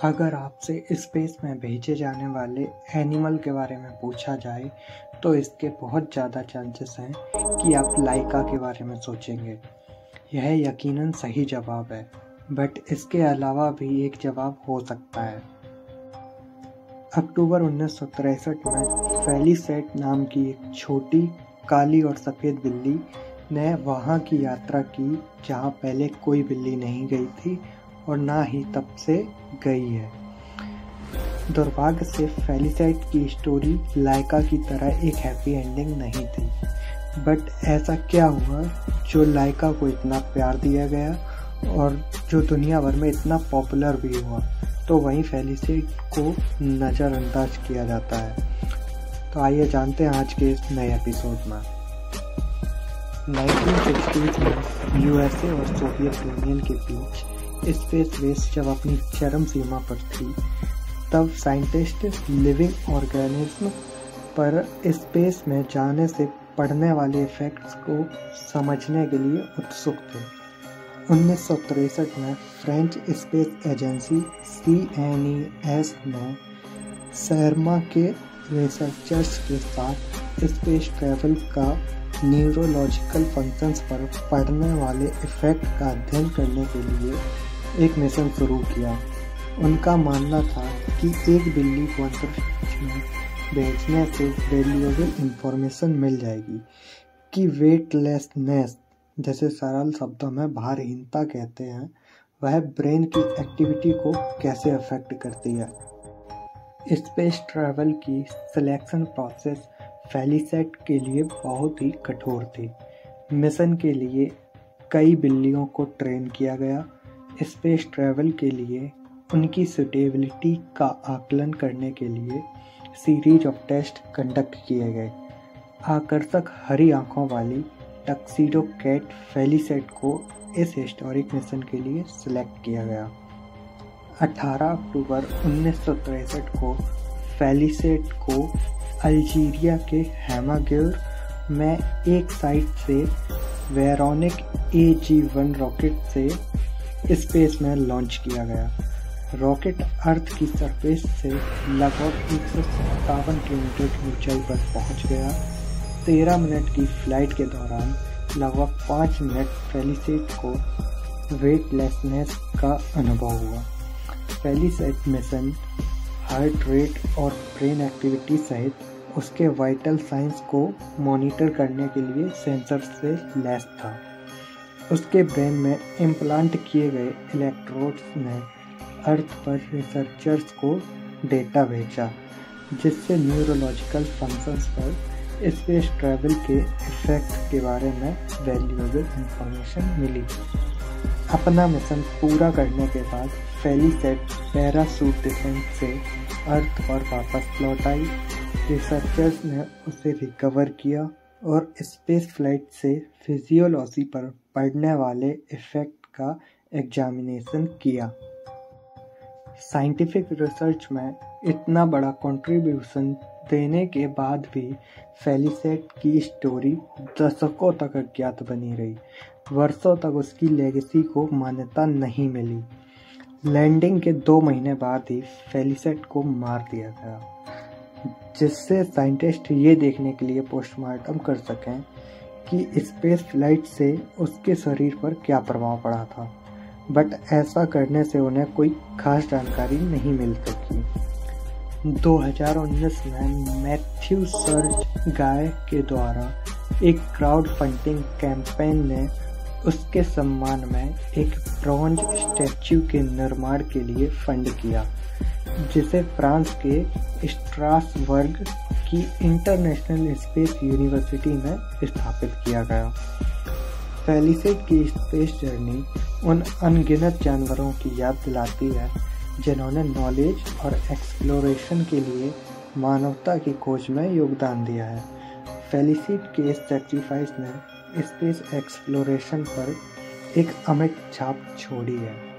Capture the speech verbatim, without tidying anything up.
अगर आपसे स्पेस में भेजे जाने वाले एनिमल के बारे में पूछा जाए तो इसके बहुत ज़्यादा चांसेस हैं कि आप लाइका के बारे में सोचेंगे। यह यकीनन सही जवाब है, बट इसके अलावा भी एक जवाब हो सकता है। अक्टूबर उन्नीस सौ तिरसठ में फेलिसेट नाम की एक छोटी काली और सफ़ेद बिल्ली ने वहाँ की यात्रा की जहाँ पहले कोई बिल्ली नहीं गई थी और ना ही तब से गई है। दुर्भाग्य से फेलिसेट की स्टोरी लाइका की तरह एक हैप्पी एंडिंग नहीं थी, बट ऐसा क्या हुआ जो लाइका को इतना प्यार दिया गया और जो दुनिया भर में इतना पॉपुलर भी हुआ, तो वहीं फेलिसेट को नज़रअंदाज किया जाता है। तो आइए जानते हैं आज के इस नए एपिसोड में। नाइनटीन सिक्सटीज़ में यूएसए और सोवियत यूनियन के बीच स्पेस रेस जब अपनी चरम सीमा पर थी, तब साइंटिस्ट लिविंग ऑर्गेनिज्म पर स्पेस में जाने से पड़ने वाले इफेक्ट्स को समझने के लिए उत्सुक थे। उन्नीस सौ तिरसठ में French space agency C N E S ने शर्मा के रिसर्चर्स के साथ स्पेस ट्रैवल का न्यूरोलॉजिकल फंक्शंस पर पड़ने वाले इफेक्ट का अध्ययन करने के लिए एक मिशन शुरू किया। उनका मानना था कि एक बिल्ली को अंतरिक्ष में भेजने से वैल्यूएबल इंफॉर्मेशन मिल जाएगी कि वेटलेसनेस, जैसे सरल शब्दों में भारहीनता कहते हैं, वह ब्रेन की एक्टिविटी को कैसे अफेक्ट करती है। स्पेस ट्रैवल की सिलेक्शन प्रोसेस फेलिसेट के लिए बहुत ही कठोर थी। मिशन के लिए कई बिल्लियों को ट्रेन किया गया। स्पेस ट्रैवल के लिए उनकी सूटेबिलिटी का आकलन करने के लिए सीरीज ऑफ टेस्ट कंडक्ट किए गए। आकर्षक हरी आंखों वाली टक्सीडो कैट फेलिसेट को इस हिस्टोरिक मिशन के लिए सिलेक्ट किया गया। अठारह अक्टूबर उन्नीस सौ तिरसठ को फेलिसेट को अल्जीरिया के हैमागिर में एक साइट से Veronique A G one rocket से स्पेस में लॉन्च किया गया। रॉकेट अर्थ की सरफेस से लगभग एक सौ सत्तावन किलोमीटर ऊंचाई पर पहुंच गया। तेरह मिनट की फ्लाइट के दौरान लगभग पाँच मिनट फेलिसेट को वेटलेसनेस का अनुभव हुआ। फेलिसेट मिशन हार्ट रेट और ब्रेन एक्टिविटी सहित उसके वाइटल साइंस को मॉनिटर करने के लिए सेंसर से लैस था। उसके ब्रेन में इम्प्लांट किए गए इलेक्ट्रोड्स ने अर्थ पर रिसर्चर्स को डेटा भेजा, जिससे न्यूरोलॉजिकल फंक्शंस पर स्पेस ट्रैवल के इफेक्ट के बारे में वैल्यूएबल इंफॉर्मेशन मिली। अपना मिशन पूरा करने के बाद फेलिसेट पैराशूट डिसेंट से अर्थ पर वापस लौट आई। रिसर्चर्स ने उसे रिकवर किया और स्पेस फ्लाइट से फिजियोलॉजी पर पड़ने वाले इफेक्ट का एग्जामिनेशन किया। साइंटिफिक रिसर्च में इतना बड़ा कंट्रीब्यूशन देने के बाद भी फेलिसेट की स्टोरी दशकों तक अज्ञात बनी रही। वर्षों तक उसकी लेगेसी को मान्यता नहीं मिली। लैंडिंग के दो महीने बाद ही फेलिसेट को मार दिया गया, जिससे साइंटिस्ट ये देखने के लिए पोस्टमार्टम कर सकें कि स्पेस फ्लाइट से उसके शरीर पर क्या प्रभाव पड़ा था, बट ऐसा करने से उन्हें कोई खास जानकारी नहीं मिल सकी। दो हज़ार उन्नीस में मैथ्यू सर्ज गाय के द्वारा एक क्राउड फंडिंग कैंपेन ने उसके सम्मान में एक ब्रॉन्ज स्टैच्यू के निर्माण के लिए फंड किया, जिसे फ्रांस के स्ट्रासबर्ग की इंटरनेशनल स्पेस यूनिवर्सिटी में स्थापित किया गया। फेलिसेट की स्पेस जर्नी उन अनगिनत जानवरों की याद दिलाती है जिन्होंने नॉलेज और एक्सप्लोरेशन के लिए मानवता की खोज में योगदान दिया है। फेलिसेट के इस सैक्रिफाइस ने स्पेस एक्सप्लोरेशन पर एक अमिट छाप छोड़ी है।